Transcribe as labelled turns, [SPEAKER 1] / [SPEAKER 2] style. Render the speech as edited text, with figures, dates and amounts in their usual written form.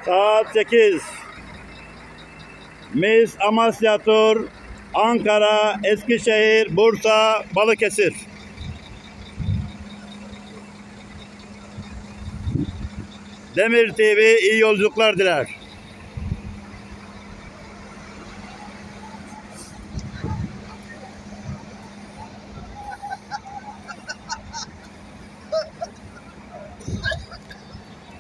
[SPEAKER 1] Saat 8. Miss Amasya Tur, Ankara, Eskişehir, Bursa, Balıkesir. Demir TV iyi yolculuklar diler.